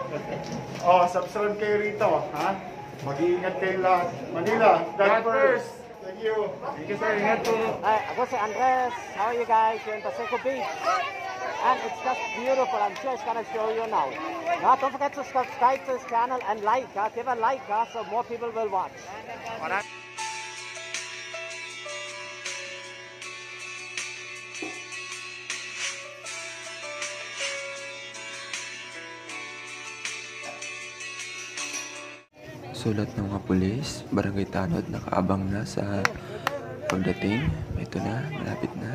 Oh, subscribe kayo rito, ha? Mag-iingat kayo lahat. Manila, God first. Thank you. Thank you, sir. Ingat po. Hi, ako si Andres. How are you guys? You're in Paseco Beach. And it's just beautiful. I'm just gonna show you now. Now, don't forget to subscribe to this channel and like. Give a like so more people will watch. Sulat ng mga pulis, Barangay Tanod, nakaabang na sa pagdating. Ito na, malapit na.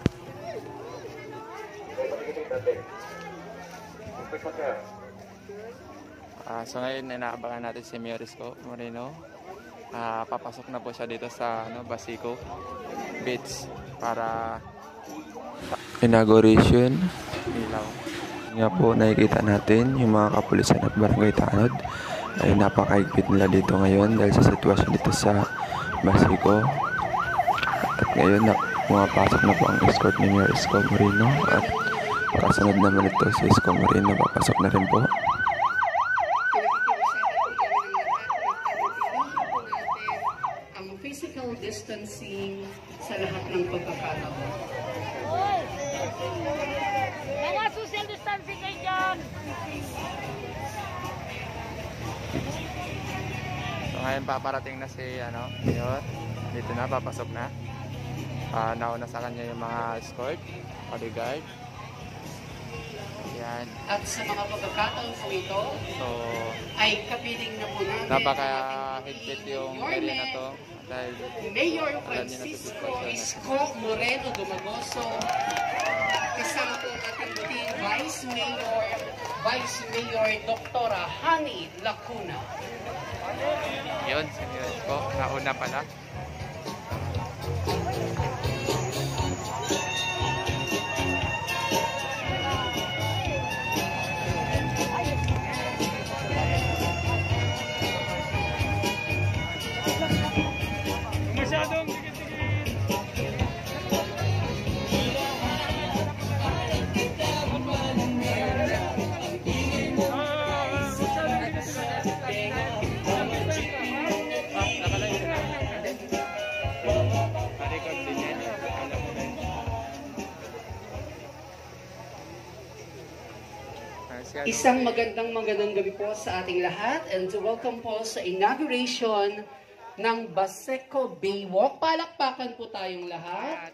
So ngayon, inaabangan natin si Mayor Isko Moreno. Papasok na po siya dito sa Basico Beach para Inauguration. ilaw. Nga po, nakikita natin yung mga kapulisan at Barangay Tanod ay napakaigpit nila dito ngayon dahil sa sitwasyon dito sa Basico. At ngayon, pumapasok na po ang escort ni Mayor Isko Moreno at kasunod naman ito si Isko Moreno, papasok na rin po. Ang physical distancing sa lahat ng pagkakataon. Mga social distancing kayo dyan! So ngayon paparating na si Mayor. Dito na, papasok na. Nauna sa kanya yung mga escort, bodyguard. Ayan. At sa mga pagkakataon po ito, So, ay kapiling na po natin napaka-higpit yung area na to. Dahil Mayor Francisco Isko Moreno Dumagoso, kasama po ating team Vice Mayor Dr. Hani Lacuna. yun, si Mayor Isko, nauna pala. Masyadong dikit-dikit. Isang magandang gabi po sa ating lahat and to welcome po sa inauguration ng Baseco Baywalk. Palakpakan po tayong lahat.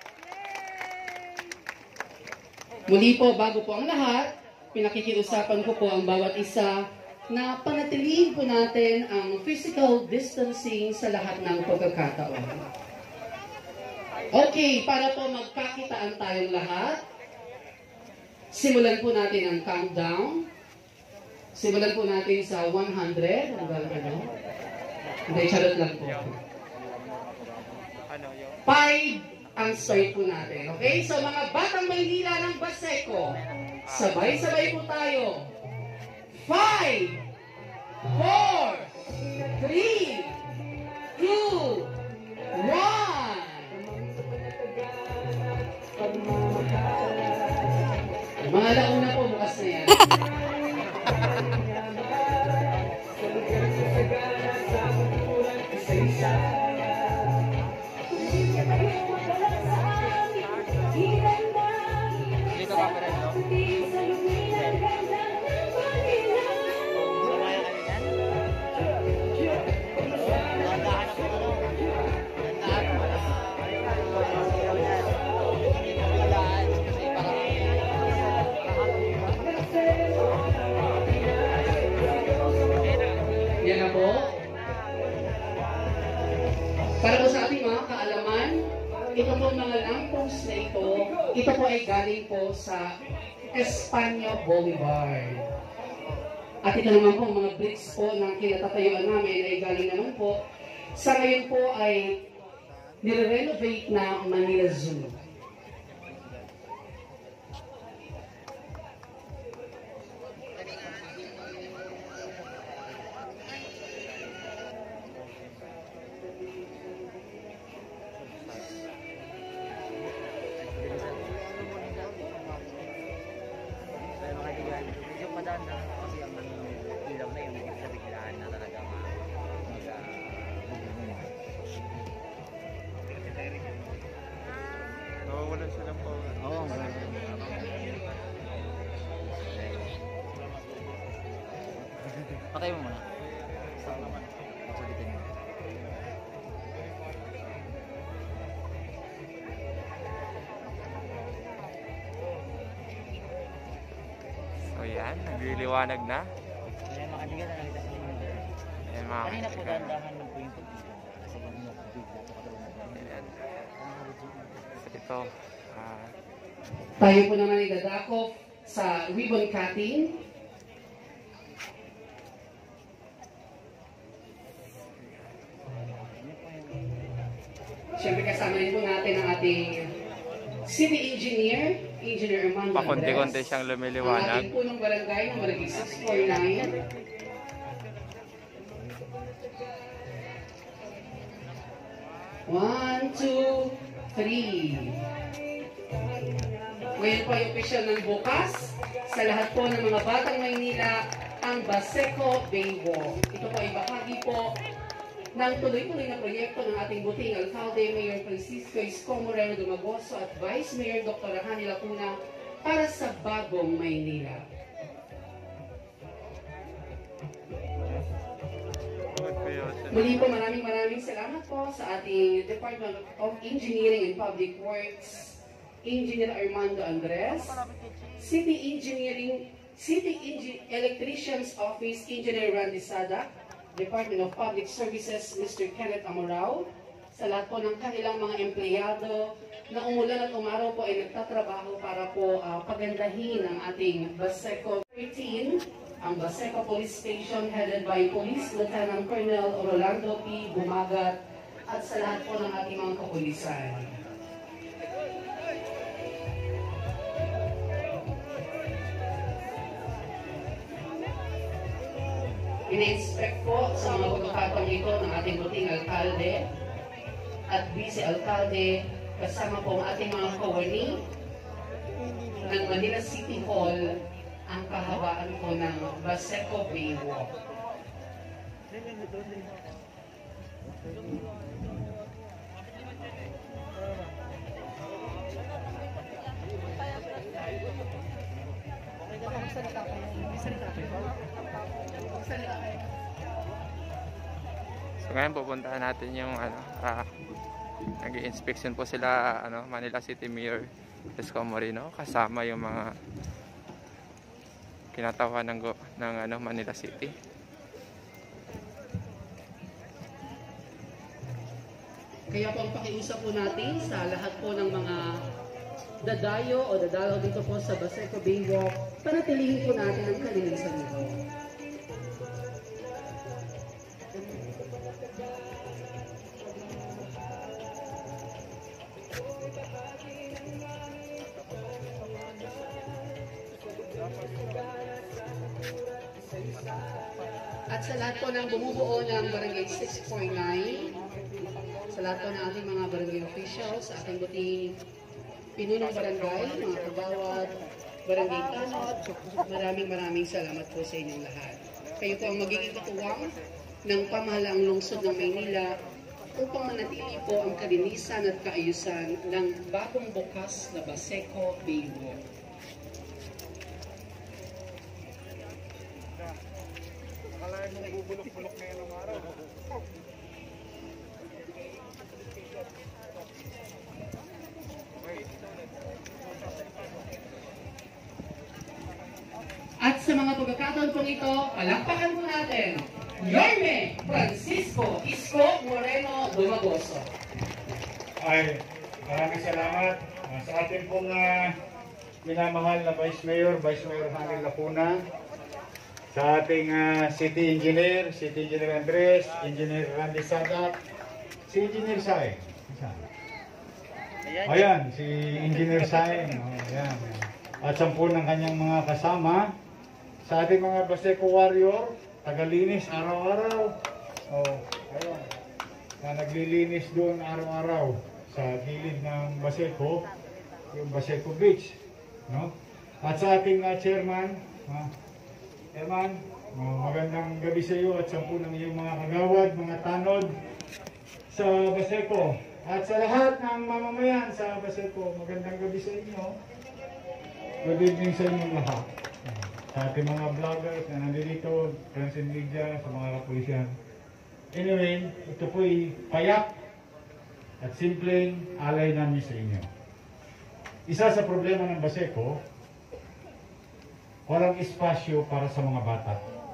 Muli po, bago po ang lahat, pinakikiusapan ko po ang bawat isa na panatilihin po natin ang physical distancing sa lahat ng pagkakataon. Okay, para po magkakitaan tayong lahat, simulan po natin ang countdown. Simulan po natin sa 100. Hindi, charot lang po. 5 ang start po natin. Okay? So mga batang Maynila ng Baseco, sabay-sabay po tayo. 5, 4, 3, 2, 1. Mga launa po, bukas na yan. Dito ka pa rin, no? Yan na po. Para po sa ating mga kaalaman, ito po mga lamppost na ito po ay galing po sa Espanya Boulevard. At ito naman po, mga bricks po ng kinatatayuan namin ay galing naman po. Sa ngayon po ay nire-renovate na Manila Zoo. Medyo padaan na kasi ang Patay mo muna. So yan, nagliliwanag na. Kaya mga kaibigan na nakita sa inyo. Ayan mga Kanina po kaibigan. dahan ng po yung pagkita. Kasi hindi mo bigla ito katulad. Ayan. So ito, Tayo po naman ay dadakop sa ribbon cutting. Siyempre kasama rin po natin ang ating city engineer, Engineer Armando pakunti-kunti Andres. siyang Ang lumiliwanag. ating punong barangay ng Barangay 649. One, two, three. Ngayon po ay opisyal ng bukas sa lahat po ng mga batang Maynila ang Baseco Bay Walk. Ito po ay bahagi po ng tuloy-tuloy na proyekto ng ating buting alkalde, Mayor Francisco Isko Moreno Dumagoso at Vice Mayor Dr. Hani Lacuna para sa bagong Maynila. Muli po maraming salamat po sa ating Department of Engineering and Public Works, Engineer Armando Andres, City Electrician's Office, Engineer Randy Sada, Department of Public Services, Mr. Kenneth Amorao, sa lahat po ng kanilang mga empleyado na umulan at umaraw po ay nagtatrabaho para po pagandahin ang ating Baseco 13, ang Baseco Police Station headed by Police Lieutenant Colonel Rolando P. Bumagat at sa lahat po ng ating mga kapulisan. Ina-inspect po sa mga pagkakataong ito ng ating buting alkalde at vice-alkalde kasama po ang ating mga kawani ng Manila City Hall ang kahawaan po ng Baseco Bay Walk. So ngayon pupuntahan natin yung nag-i-inspection po sila Manila City Mayor Isko Moreno kasama yung mga kinatawa ng Manila City. Kaya po ang pakiusap po natin sa lahat po ng mga dadayo o dadalaw dito po sa Baseco Bay Walk, panatilihin po natin ang kalinisan nito. At sa lahat po ng bumubuo ng Barangay 649, sa lahat po ng ating mga barangay officials, sa ating buting pinunong barangay, mga kagawad, barangay tanod, maraming salamat po sa inyong lahat. Kayo po ang magiging katuwang ng pamahalaang lungsod ng Maynila upang manatili po ang kalinisan at kaayusan ng bagong bukas na Baseco Bay Walk. Akalain mo bubulok-bulok na yan ang araw. At sa mga pagkakataon pong ito, palakpakan po natin, Yorme Francisco Isko Moreno Dumagoso. Ay, maraming salamat sa ating pong minamahal na Vice Mayor Hani Lacuna, sa ating City Engineer Andres, Engineer Randy Sadat, si Engineer Sai. Ayan, si Engineer Sai. Ayan. At 10 ng kanyang mga kasama. Sa ating mga Baseco Warrior, tagalinis araw-araw. Ayan. Na naglilinis doon araw-araw sa gilid ng Baseco, yung Baseco Beach. No? At sa ating chairman, Eman, magandang gabi sa iyo at 10 ng iyong mga kagawad, mga tanod sa Baseco. At sa lahat ng mamamayan sa Baseco, magandang gabi sa inyo. Good evening sa inyong lahat. sa ating mga vloggers na nandito, friends and media, sa mga kapulisan. Anyway, ito po'y payak at simpleng alay namin sa inyo. Isa sa problema ng Baseco, walang espasyo para sa mga bata.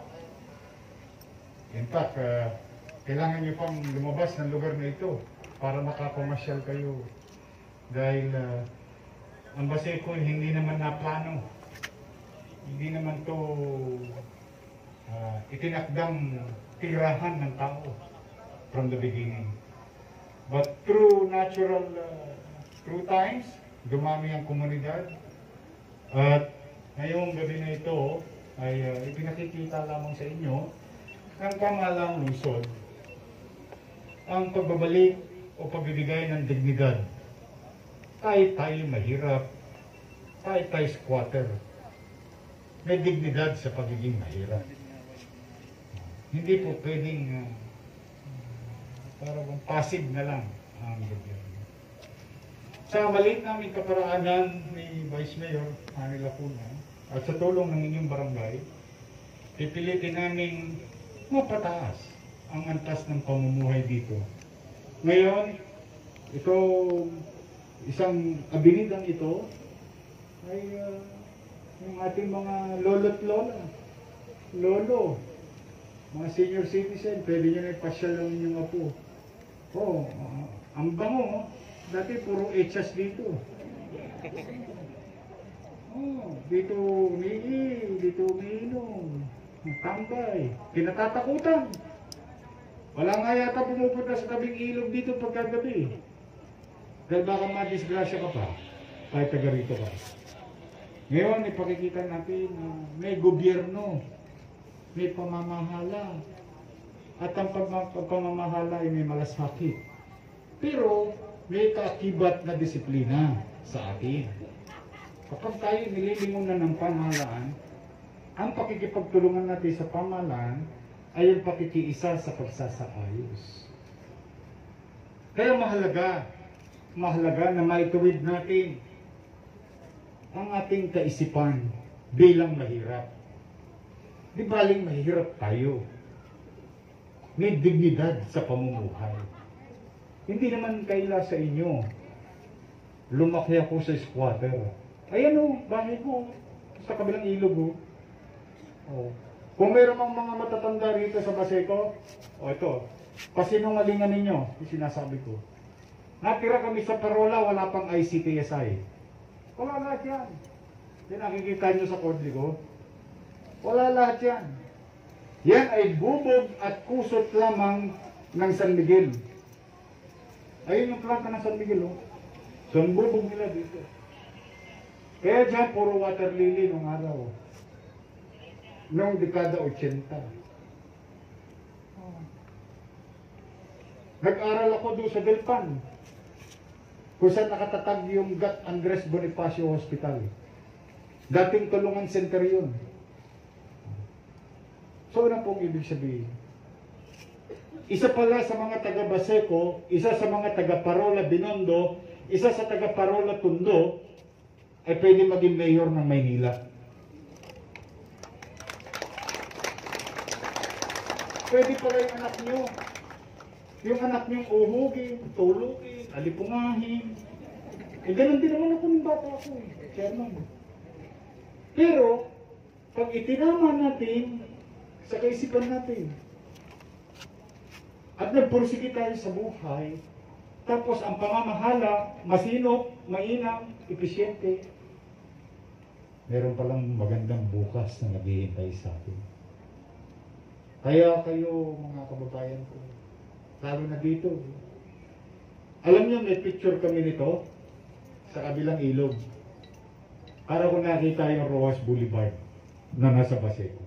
In fact, kailangan nyo pang lumabas ng lugar na ito para makapamasyal kayo. Dahil ang Baseco hindi naman naplano. Hindi naman to itinakdang tirahan ng tao from the beginning. But through times, dumami ang komunidad. At ngayong gabi na ito ay ipinakikita lamang sa inyo ng pamahalang lungsod ang pagbabalik o pagbibigay ng dignidad. Kahit tayo mahirap, kahit tayo squatter, may dignidad sa pagiging mahirap. Hindi po pwedeng parang passive na lang ang gobyerno. Sa maliit namin kaparaanan ni Vice Mayor Manny Lacuna at sa tulong ng inyong barangay, pipilitin namin mapataas ang antas ng pamumuhay dito. Ngayon, ito, isang abilidang ito ay yung ating mga lolo't lola, lolo, mga senior citizen, pwede nyo na ipasyal ng inyong apo. Oh, ang bango, dati puro echas dito. Oh, dito umiinom, dito umiinom, tambay, kinatatakutan. Wala nga yata pumupunta sa tabing ilog dito pagkagabi. Dahil baka madisgrasya ka pa, kahit taga rito ka. Ngayon, ipakikita natin na may gobyerno, may pamamahala, at ang pamamahala ay may malasakit. Pero may kaakibat na disiplina sa atin. Kapag tayo nililingunan ng pamahalaan, ang pakikipagtulungan natin sa pamahalaan ay ang pakikiisa sa pagsasakayos. Kaya mahalaga na maituwid natin ang ating kaisipan bilang mahirap. Di baling mahirap tayo. May dignidad sa pamumuhay. Hindi naman kaila sa inyo. Lumaki ako sa squatter. Ayan o, bahay ko. Sa kabilang ilog o. Oh. Kung mayroon mang mga matatanda rito sa Baseco, ito, pasinungalingan ninyo, yung sinasabi ko. Natira kami sa parola, wala pang ICTSI. Wala lahat yan. Yan nakikita nyo sa kodli ko. Wala lahat yan. Yan ay bubog at kusot lamang ng San Miguel. Ayun yung planta ng San Miguel, oh. So, ang bubog nila dito. Kaya dyan, puro water lily nung araw. Noong dekada 80. Nag-aral ako doon sa Delpan, kung saan nakatatag yung Gat Andres Bonifacio Hospital. Dating tulungan center yun. So, ano pong ibig sabihin? Isa pala sa mga taga Baseco, isa sa mga taga Parola Binondo, isa sa taga Parola Tondo, ay pwede maging mayor ng Maynila. Pwede pala yung anak nyo. Yung anak nyo uhugin, tulugin, alipungahin. Ganun din naman ako ng bata ako chairman. Pero, pag itinama natin sa kaisipan natin, at nagpursige tayo sa buhay, tapos ang pamamahala, masinop, mainam, episyente, meron palang magandang bukas na naghihintay sa atin. Kaya kayo, mga kababayan ko, lalo na dito, alam niyo, may picture kami nito sa kabilang ilog. Para ko nakita yung Rojas Boulevard na nasa Baseco.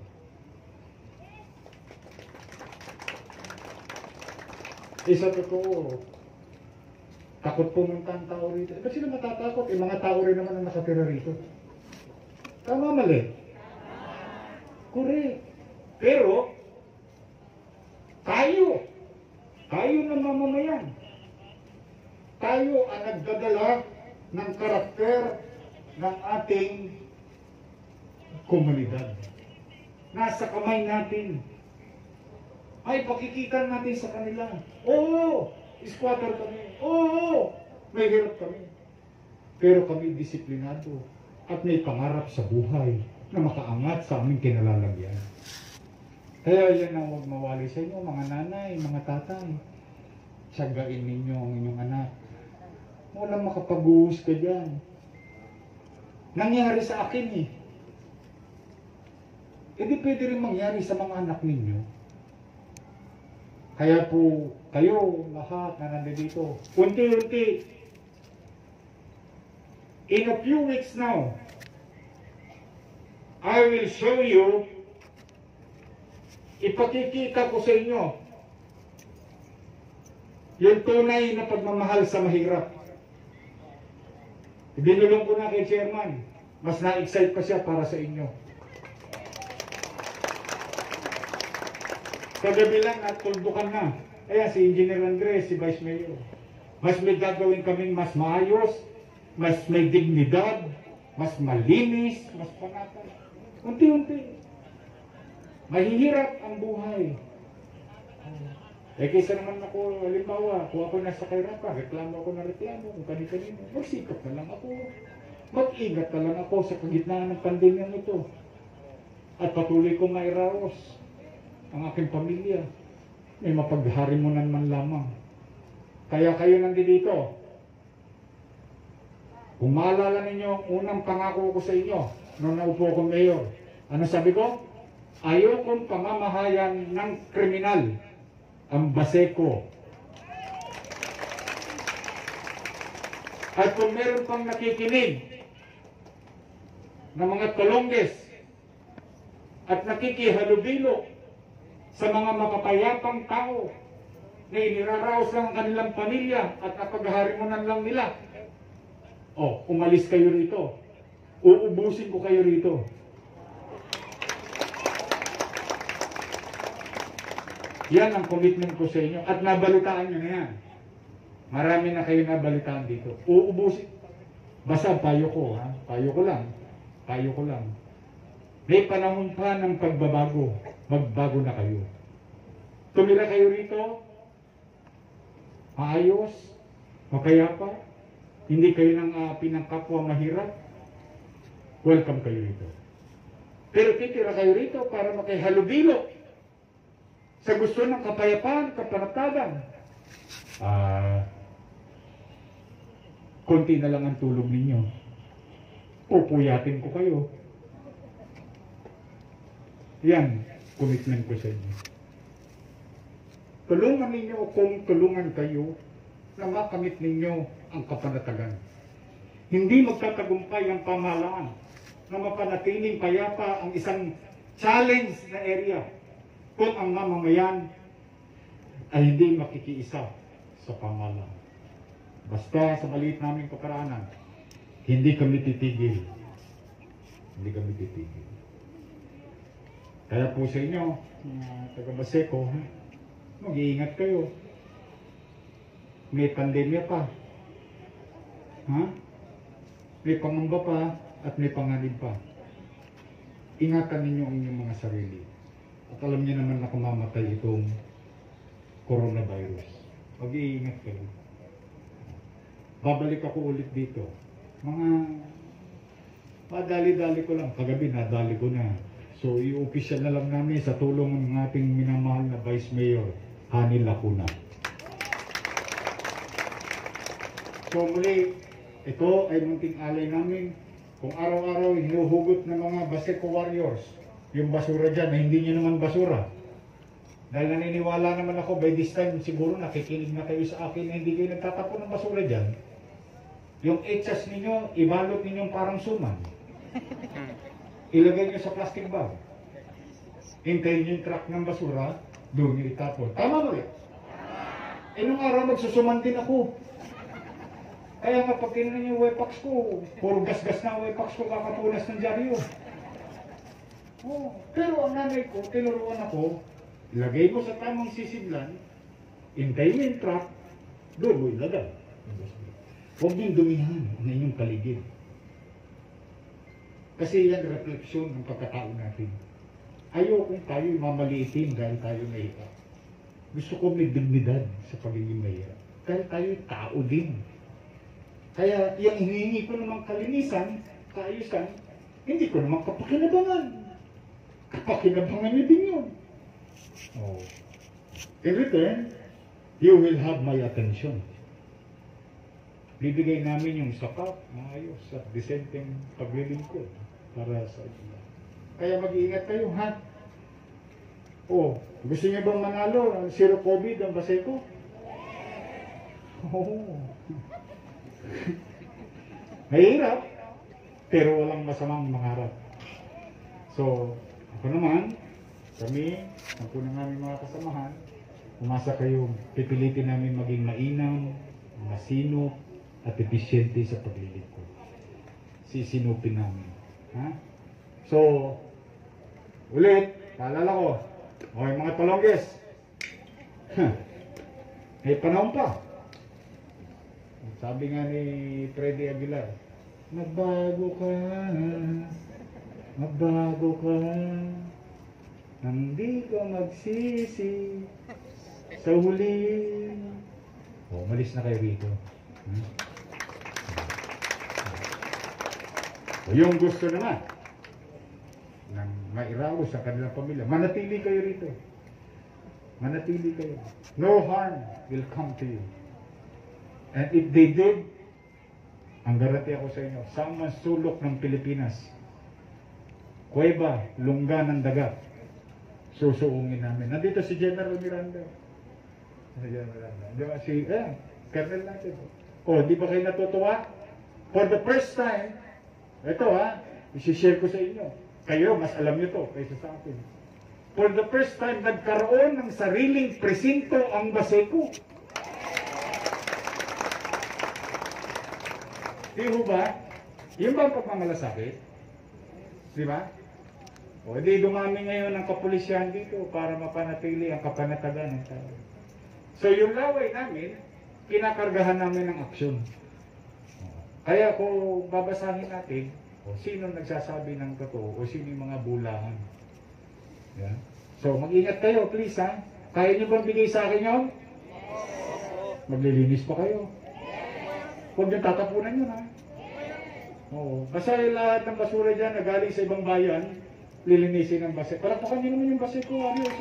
Isa totoo, takot pumunta ang tao rito. Ba't sila matatakot? Mga tao rin naman ang nakatira rito. Tama, mali? Correct. Pero, tayo na mamamayan. Tayo ang nagdadala ng karakter ng ating komunidad. Nasa kamay natin. Ay, pakikita natin sa kanila. Oo, squatter kami. Oo, may hirap kami. Pero kami disiplinado at may pangarap sa buhay na makaangat sa aming kinalalagyan. Kaya yan ang huwag mawali sa inyo, mga nanay, mga tatay. Tiyagain ninyo ang inyong anak. Walang makapag-uus ka dyan. Nangyari sa akin eh. Hindi pwede rin mangyari sa mga anak ninyo. Kaya po, kayo lahat na nandito, unti-unti, in a few weeks now, I will show you, ipakikita ko sa inyo, yung tunay na pagmamahal sa mahirap. Binulong ko na kay Chairman, mas na-excite pa siya para sa inyo. Kagabi lang at tuldukan na. Ayan, si Engineer Andres, si Vice Mayor. Mas may gagawin kaming mas maayos, mas may dignidad, mas malinis, mas panatag. Unti-unti. Mahihirap ang buhay. Kaysa naman ako, halimbawa, kung ako nasa kahirapan, reklamo ako na reklamo, kung kani-kanino, magsikap na lang ako. Mag-ingat na lang ako sa kagitnaan ng pandemya ito. At patuloy kong mairaos ang aking pamilya. May mapagharimunan man lamang. Kaya kayo nandito. Kung maalala ninyo, ang unang pangako ko sa inyo, nung naupo akong mayor, ano sabi ko? Ayokong pamamahayan ng kriminal ang Baseco. At kung meron pang nakikinig na mga kalongges at nakikihalubilo sa mga mapapayapang tao na iniraraos lang ang kanilang pamilya at napagharimunan lang nila, umalis kayo rito. Uubusin ko kayo rito. Yan ang commitment ko sa inyo. At nabalitaan nyo na yan. Marami na kayo nabalitaan dito. Uubusin. Basta payo ko, ha? Payo ko lang. Payo ko lang. May panahon pa ng pagbabago. Magbago na kayo. Tumira kayo rito. Maayos. Mapayapa. Hindi kayo nang aapi ng kapwa mahirap. Welcome kayo rito. Pero titira kayo rito para makihalubilo sa gusto ng kapayapaan, kapanatagan. Konti na lang ang tulog ninyo. Pupuyatin ko kayo. Yan, commitment ko sa inyo. Tulungan ninyo kung tulungan kayo na makamit ninyo ang kapanatagan. Hindi magtatagumpay ang pamahalaan na mapanatiling payapa ang isang challenge na area kung ang mamamayan ay hindi makikiisa sa pamahalaan. Basta sa maliit naming kaparaanan, hindi kami titigil. Hindi kami titigil. Kaya po sa inyo, taga Baseco, mag-iingat kayo. May pandemya pa. May pangamba pa at may panganib pa. Ingatan ninyo ang inyong mga sarili. At alam niyo naman na kumamatay itong coronavirus. Mag-iingat kayo. Babalik ako ulit dito. Madali-dali ko lang. Kagabi nadali ko na. So, i-official na lang namin sa tulong ng ating minamahal na Vice Mayor, Hani Lacuna. So, muli, ito ay munting alay namin. Kung araw-araw hinuhugot ng mga Baseco Warriors, yung basura dyan na hindi nyo naman basura. Dahil naniniwala naman ako, by this time siguro nakikinig na kayo sa akin na hindi kayo nagtatapon ng basura dyan. Yung etsas ninyo, ibalot ninyong parang suman. Ilagay nyo sa plastic bag. Hintayin nyo yung truck ng basura, doon nyo itapon. Tama mo rin? Nung araw magsusuman din ako. Kaya nga pag kinunan yung wepax ko, puro gas-gas na wepax ko kakapunas ng dyaryo. Pero ang nanay ko, tinuruan ako, ilagay mo sa tamang sisidlan, hintayin mo yung truck, doon mo ilagay. Huwag niyong dumihan ang inyong paligid. Kasi yan refleksyon ng pagkatao natin. Ayokong tayo mamaliitin dahil tayo mahirap. Gusto ko may dignidad sa pagiging mahirap. Dahil tayo tao din. Kaya yung hinihingi ko namang kalinisan, kaayusan, hindi ko naman kapakinabangan. Kapakinabangan niyo din yun. Oh. In return, you will have my attention. Bibigay namin yung sapat, maayos at disenteng paglilingkod para sa inyo. Kaya mag-iingat kayo, ha? Oh, gusto niyo bang manalo? Zero COVID ang Baseco? Oh. Mahirap, pero walang masamang mangarap. So, ako naman, kami, ang punong namin mga kasamahan, umasa kayo, pipilitin namin maging mainam, masino, at episyente sa paglilingkod. Sisinupin namin. Ha? So, ulit, paalala ko, okay mga Tolongges, may panahon pa. Sabi nga ni Freddy Aguilar, magbago ka, hindi ka magsisi sa huli. O, umalis na kayo rito. O, yung gusto naman ng mairaos sa kanilang pamilya, manatili kayo rito. Manatili kayo. No harm will come to you. And if they did, ang garanti ako sa inyo, sa mga sulok ng Pilipinas, kuweba, lungga ng dagat, susuungin namin. Nandito si General Miranda. Di ba si, Colonel natin. O, di ba kayo natutuwa? For the first time, ito isi-share ko sa inyo. Kayo, mas alam nyo to kaysa sa akin. For the first time, nagkaroon ng sariling presinto ang Baseco. Di ba? Yung ba ang pagmamalasakit? Di ba? O, di dumami ngayon ang kapulisyan dito para mapanatili ang kapanatagan ng tao. So, yung laway namin, kinakargahan namin ng aksyon. Kaya kung babasahin natin, sino nagsasabi ng totoo o sino yung mga bulahan. Yeah? So, mag-ingat kayo, please, ha? Kaya nyo bang bigay sa akin yun? Maglilinis pa kayo. Huwag nyo tatapunan yun, ha? Oo. Kasi lahat ng basura dyan na galing sa ibang bayan, lilinisin ng Baseco. Palakpakan nyo naman yung Baseco.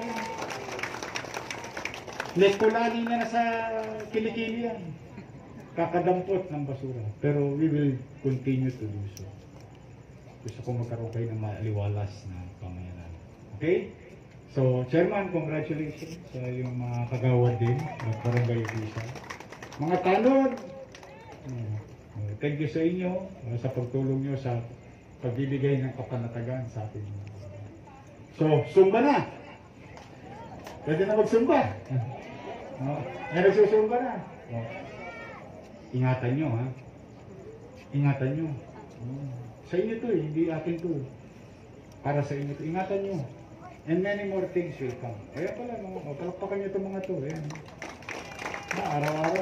Lekulani na sa kilikili yan. Kakadampot ng basura. Pero we will continue to do so. Gusto ko magkaroon kayo ng maaliwalas na pamayanan. Okay? So, Chairman, congratulations sa yung mga kagawad din ng Barangay Official. Mga tanod, thank you sa inyo sa pagtulong nyo sa pagbibigay ng kapanatagan sa atin. So, sumba na! Pwede na magsumba. Nagsusumba na. Ingatan nyo, ha? Ingatan nyo. Sa inyo to hindi akin to. Para sa inyo to. Ingatan nyo. And many more things will come. Kaya pala, palakpakan nyo itong mga to. Ayan. Araw-araw.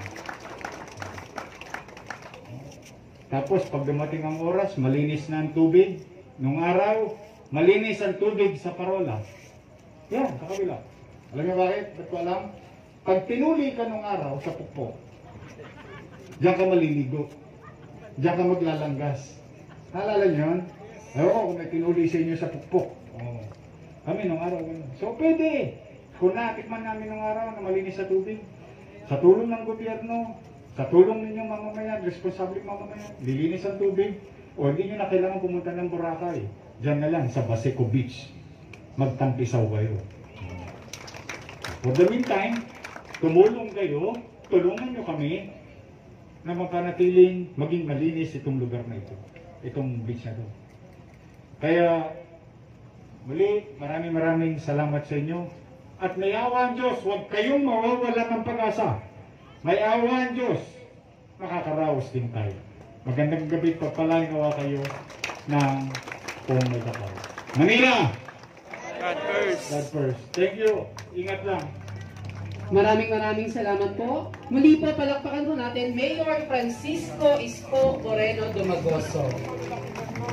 Tapos, pag dumating ang oras, malinis na ang tubig. Nung araw, malinis ang tubig sa parola. Yan, sa kabila. Alam niyo bakit? Ba't ko alam? Pag tinuli ka nung araw sa pukpok, diyan ka maliligo. Diyan ka maglalanggas. Naalala niyo yun? Oo, kung may tinuli sa inyo sa pukpok. Oo. Kami nung araw. So, pwede. Kung natikman namin nung araw na malinis sa tubig, sa tulong ng gobyerno, sa tulong ninyong mamamayan, responsable mamamayan, lilinis ang tubig, o hindi nyo na kailangan pumunta ng Boracay. Diyan na lang sa Baseco Beach. Magtampisaw kayo. For the meantime, tumulong kayo, tulungan nyo kami na mapanatiling maging malinis itong lugar na ito. Itong beach na ito. Kaya, muli, maraming salamat sa inyo. At may awa ang Diyos, huwag kayong mawawala ng pag-asa. May awa ang Diyos, makakaraos din tayo. Magandang gabi, pagpalain awa kayo ng kung may kapal. Manila! God first! God first. Thank you. Ingat lang. Maraming salamat po. Muli po, palakpakan po natin Mayor Francisco Isko Moreno Dumagoso.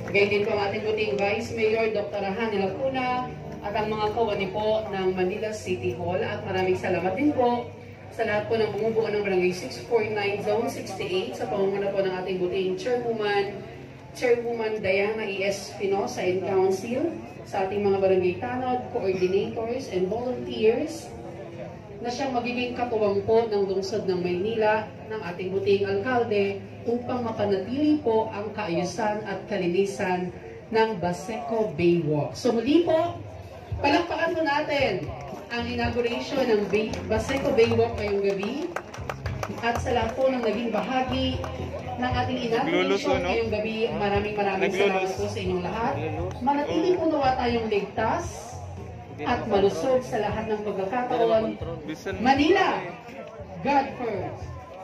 Gayon din po ang ating buting Vice Mayor Dr. Hany Lacuna at ang mga kawani po ng Manila City Hall. At maraming salamat din po sa lahat po ng bumubuo ng Barangay 649 Zone 68 sa pamumuno po ng ating buting Chairwoman Diana E.S. Pinosa and Council, sa ating mga barangay tanod, coordinators, and volunteers na siyang magiging katuwang po ng lungsod ng Maynila ng ating buting alkalde upang mapanatili po ang kaayusan at kalinisan ng Baseco Baywalk. So muli po, palakpakan po natin ang inauguration ng Baseco Baywalk ngayong gabi at sa lahat po ng naging bahagi ng ating inauguration ngayong gabi. Maraming salamat po sa inyong lahat. Manatili po nawa tayong ligtas at malusog sa lahat ng pagkakataon. Manila, God first.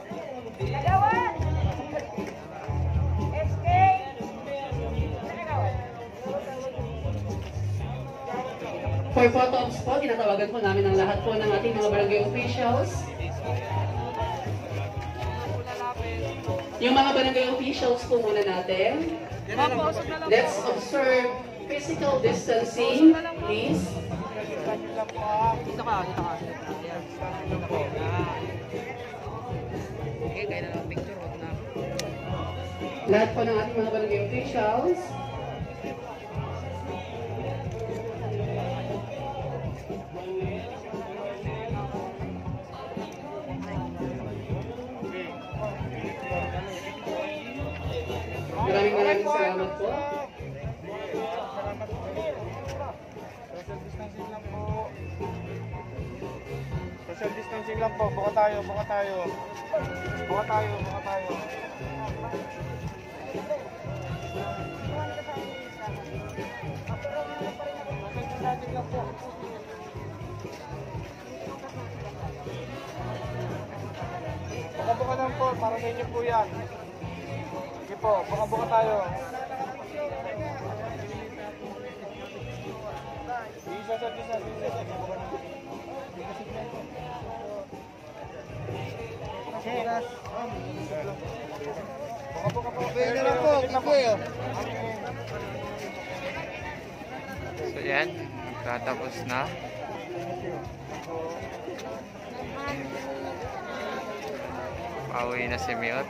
For photo ops po, tinatawagan po namin ang lahat po ng ating mga barangay officials. Yung mga barangay officials po muna natin. Let's observe physical distancing, please. Dito ka. Okay, kaya na lang picture. Huwag na. Lahat po ng ating mga barangay officials. Maraming salamat po. Social distancing lang po. Buka tayo. Buka lang po. Para sa inyo po yan. Sige po. Buka tayo. So yan, tatapos na. Pauwi na si Miot.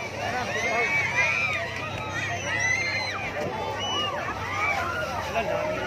Wala.